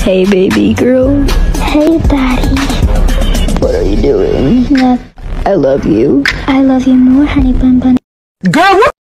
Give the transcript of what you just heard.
Hey baby girl. Hey daddy. What are you doing? Look, I love you. I love you more, honey bun bun. Girl, what?